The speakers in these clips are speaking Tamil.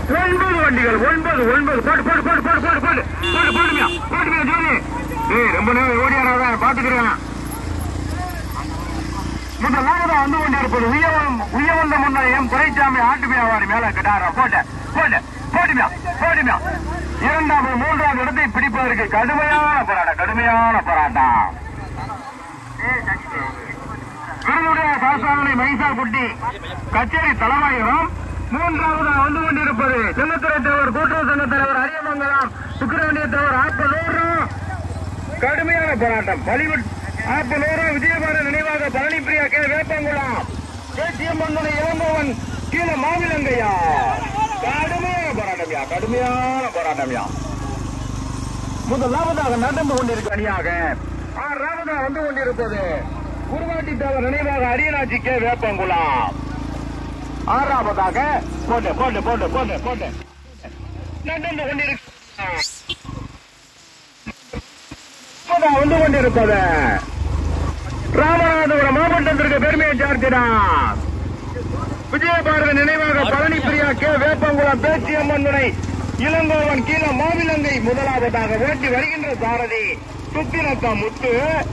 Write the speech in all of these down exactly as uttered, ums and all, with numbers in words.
ஒன்பது வண்டிகள் ஒன்பது ஒன்பது போட்டு போட்டு போட்டு போட்டு போட்டு போட்டு போட்டு போட்டுமியா போட்டுமியா ஜோதி. ஏய் ரொம்ப நேரம் ஓடியாராதான் பாத்துக்கிறேன். முதலாவதா வந்து கொண்டிருப்பது உயவம் உயவந்த முன்னையம் துரைசாமி ஆட்டு வியாபாரி மேல கட்டாரா போட்ட போட்டு போட்டுமியா போட்டுமியா. இரண்டாவது மூன்றாவது இடத்தை பிடிப்பதற்கு கடுமையான போராட்டம் கடுமையான போராட்டம். விருதுடைய சாசாமணி மைசா குட்டி கச்சேரி தலைமையகம். மூன்றாவது வந்து கொண்டிருப்பது சின்னத்துறை தேவர் கூட்டுறவு சங்க தலைவர் அரியமங்கலம் சுக்கிரவண்டிய தேவர் ஆப்பனூர். கடுமையான போராட்டம். பாலிவுட் ஆப்பனூர் விஜயபார நினைவாக பழனி பிரியா கே வேப்பங்குளம் பேச்சியம் மன்னனை இளங்கோவன் கீழே மாவிலங்கையா. கடுமையான போராட்டம்யா கடுமையான போராட்டம்யா. முதலாவதாக நடந்து கொண்டிருக்க அணியாக ஆறாவதாக வந்து கொண்டிருப்பது குருவாட்டி தேவர் நினைவாக அரியநாச்சி கே வேப்பங்குளம். ஆறாவதாக போட்டு போட்டு போட்டு போட்டு போட்டு நடந்து கொண்டிருக்க வந்து கொண்டிருப்பது ராமநாதபுரம் மாவட்டத்திற்கு பெருமையை சார்த்தினார் விஜயபாரதி நினைவாக பழனி பிரியா கே வேப்பங்குளம் பேச்சியம்மன் துணை இளங்கோவன் கீழ மாவிலங்கை. முதலாவதாக ஓட்டி வருகின்ற சாரதி சுத்திரத்தா முத்து.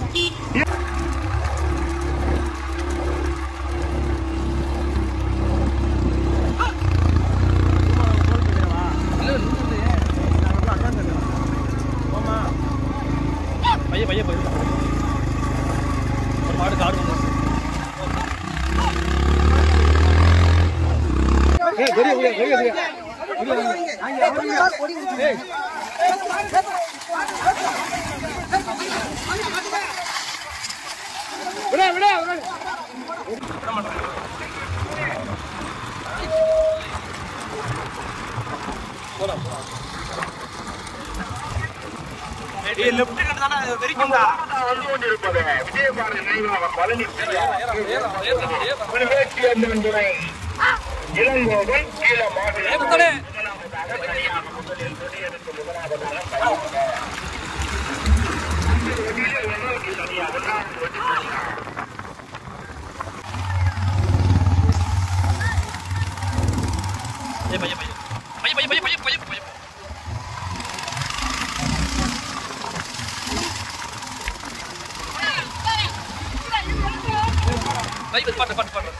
பைய பைய பைய ஒரு மாடு காடு வந்து ஏய் பெரிய பெரிய பெரிய பெரிய ஏய் விட விட விட போடா ஏ லெஃப்ட் கட்ட தான வெரிக்கும்டா வந்து கொண்டிருப்பது விஜயபாரதி நினைவாக பழனி பிரியா பேச்சியம்மன் துணை இளங்கோவன் கீழ மாவிலங்கை. பாட்டு பாட்டு பாட்டு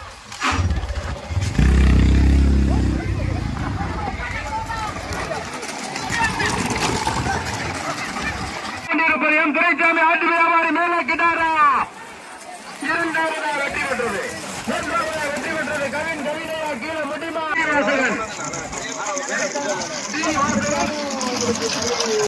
துரைசாமி ஆட்டு வியாபாரி மேல கிட்டாரா. இரண்டாவதாக வெற்றி பெற்றது மூன்றாவதாக வெற்றி பெற்றது கவின் கவிதையா கீழே முடிமா.